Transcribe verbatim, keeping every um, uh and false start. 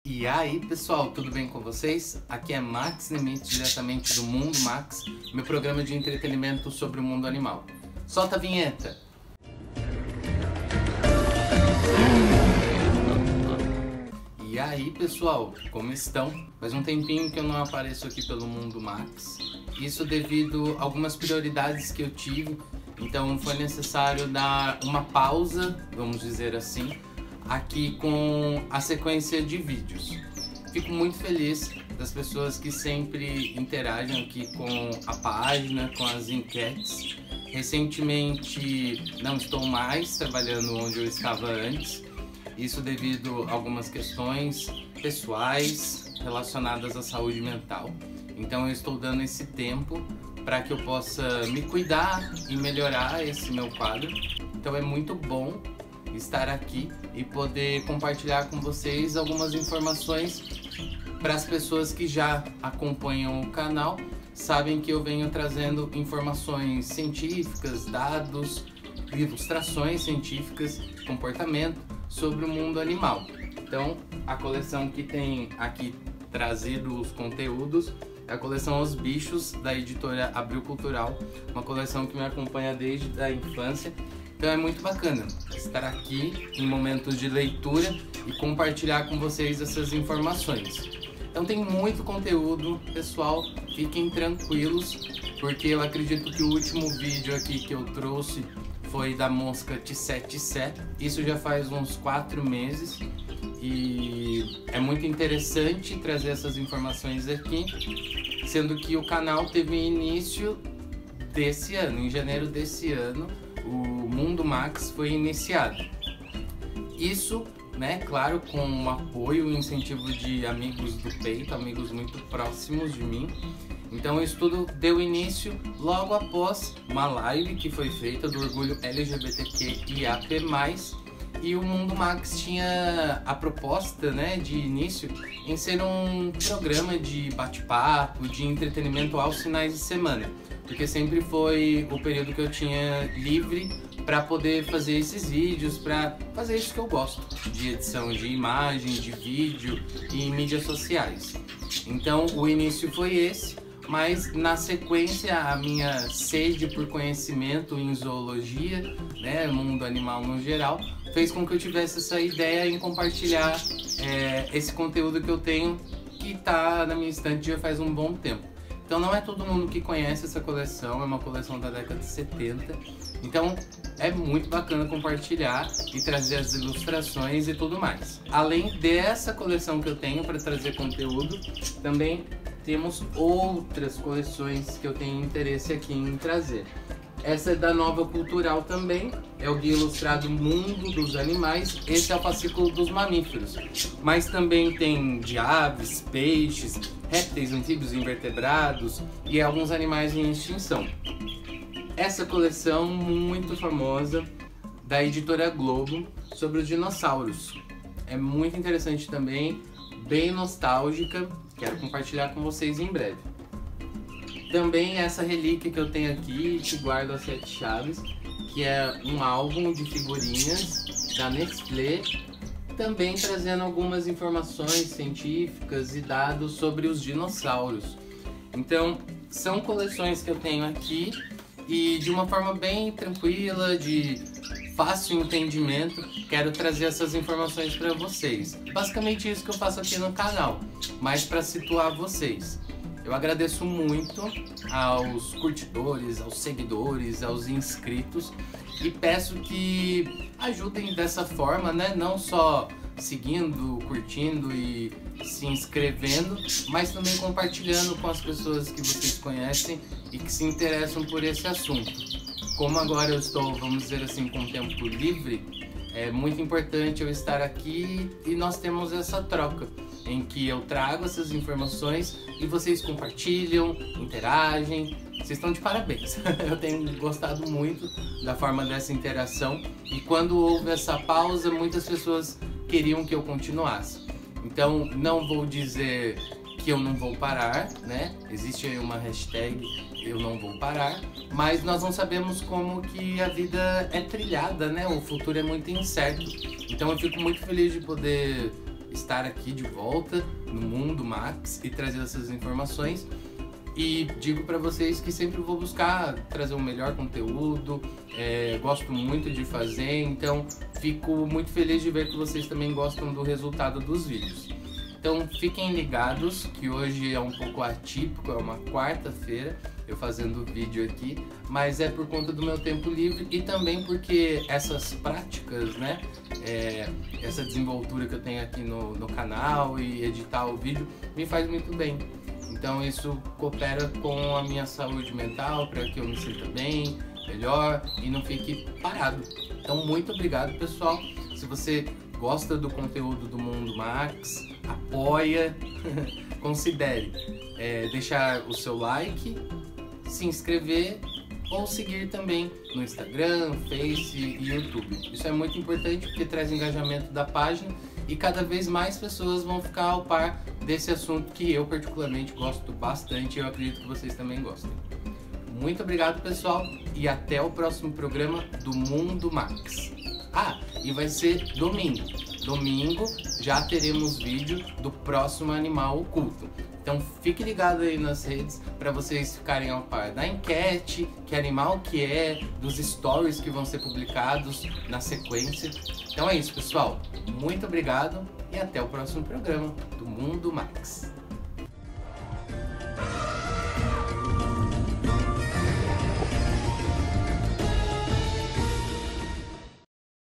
E aí pessoal, tudo bem com vocês? Aqui é Max Nemeth, diretamente do Mundo Max, meu programa de entretenimento sobre o mundo animal. Solta a vinheta! E aí pessoal, como estão? Faz um tempinho que eu não apareço aqui pelo Mundo Max. Isso devido a algumas prioridades que eu tive, então foi necessário dar uma pausa, vamos dizer assim, aqui com a sequência de vídeos. Fico muito feliz das pessoas que sempre interagem aqui com a página, com as enquetes. Recentemente não estou mais trabalhando onde eu estava antes, isso devido a algumas questões pessoais relacionadas à saúde mental. Então eu estou dando esse tempo para que eu possa me cuidar e melhorar esse meu quadro. Então é muito bom estar aqui e poder compartilhar com vocês algumas informações para as pessoas que já acompanham o canal. Sabem que eu venho trazendo informações científicas, dados, ilustrações científicas, comportamento sobre o mundo animal. Então a coleção que tem aqui trazido os conteúdos é a coleção Os Bichos, da editora Abril Cultural, uma coleção que me acompanha desde a infância. Então é muito bacana estar aqui em momentos de leitura e compartilhar com vocês essas informações. Então tem muito conteúdo, pessoal, fiquem tranquilos, porque eu acredito que o último vídeo aqui que eu trouxe foi da mosca Tissé Tissé. Isso já faz uns quatro meses e é muito interessante trazer essas informações aqui, sendo que o canal teve início desse ano, em janeiro desse ano. O Mundo Max foi iniciado. Isso, né, claro, com o apoio e o incentivo de amigos do peito, amigos muito próximos de mim. Então isso tudo deu início logo após uma live que foi feita do orgulho L G B T Q I A P mais, e o Mundo Max tinha a proposta, né, de início em ser um programa de bate-papo, de entretenimento aos finais de semana, porque sempre foi o período que eu tinha livre para poder fazer esses vídeos, para fazer isso que eu gosto, de edição de imagem, de vídeo e mídias sociais. Então o início foi esse, mas na sequência a minha sede por conhecimento em zoologia, né, mundo animal no geral, fez com que eu tivesse essa ideia em compartilhar é, esse conteúdo que eu tenho, que está na minha estante já faz um bom tempo. Então não é todo mundo que conhece essa coleção, é uma coleção da década de setenta, então é muito bacana compartilhar e trazer as ilustrações e tudo mais. Além dessa coleção que eu tenho para trazer conteúdo, também temos outras coleções que eu tenho interesse aqui em trazer. Essa é da Nova Cultural também, é o Guia Ilustrado Mundo dos Animais, esse é o fascículo dos mamíferos. Mas também tem de aves, peixes, répteis, anfíbios, invertebrados e alguns animais em extinção. Essa coleção muito famosa da editora Globo sobre os dinossauros. É muito interessante também, bem nostálgica, quero compartilhar com vocês em breve. Também essa relíquia que eu tenho aqui, que guardo as sete chaves, que é um álbum de figurinhas da Nestlé, também trazendo algumas informações científicas e dados sobre os dinossauros. Então, são coleções que eu tenho aqui e de uma forma bem tranquila, de fácil entendimento, quero trazer essas informações para vocês. Basicamente isso que eu faço aqui no canal, mas para situar vocês. Eu agradeço muito aos curtidores, aos seguidores, aos inscritos e peço que ajudem dessa forma, né? Não só seguindo, curtindo e se inscrevendo, mas também compartilhando com as pessoas que vocês conhecem e que se interessam por esse assunto. Como agora eu estou, vamos dizer assim, com tempo livre, é muito importante eu estar aqui e nós temos essa troca, em que eu trago essas informações e vocês compartilham, interagem. Vocês estão de parabéns. Eu tenho gostado muito da forma dessa interação e quando houve essa pausa, muitas pessoas queriam que eu continuasse. Então não vou dizer que eu não vou parar, né? Existe aí uma hashtag eu não vou parar, mas nós não sabemos como que a vida é trilhada, né? O futuro é muito incerto. Então eu fico muito feliz de poder estar aqui de volta no Mundo Max e trazer essas informações. E digo para vocês que sempre vou buscar trazer um melhor conteúdo, é, gosto muito de fazer, então fico muito feliz de ver que vocês também gostam do resultado dos vídeos. Então fiquem ligados que hoje é um pouco atípico, é uma quarta-feira eu fazendo vídeo aqui, mas é por conta do meu tempo livre e também porque essas práticas, né, é, essa desenvoltura que eu tenho aqui no, no canal e editar o vídeo me faz muito bem. Então isso coopera com a minha saúde mental para que eu me sinta bem, melhor e não fique parado. Então muito obrigado, pessoal. Se você gosta do conteúdo do Mundo Max, apoia, considere é, deixar o seu like, se inscrever ou seguir também no Instagram, Face e YouTube. Isso é muito importante porque traz engajamento da página e cada vez mais pessoas vão ficar ao par desse assunto que eu particularmente gosto bastante e eu acredito que vocês também gostem. Muito obrigado, pessoal, e até o próximo programa do Mundo Max. Ah, e vai ser domingo. Domingo já teremos vídeo do próximo animal oculto. Então fique ligado aí nas redes para vocês ficarem ao par da enquete, que animal que é, dos stories que vão ser publicados na sequência. Então é isso, pessoal. Muito obrigado e até o próximo programa do Mundo Max.